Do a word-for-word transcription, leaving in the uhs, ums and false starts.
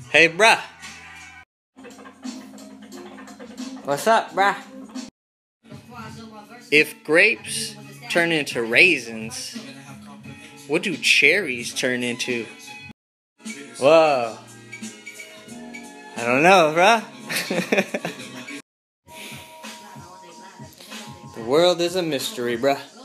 Hey, bruh. What's up, bruh? If grapes turn into raisins, what do cherries turn into? Whoa. I don't know, bruh. The world is a mystery, bruh.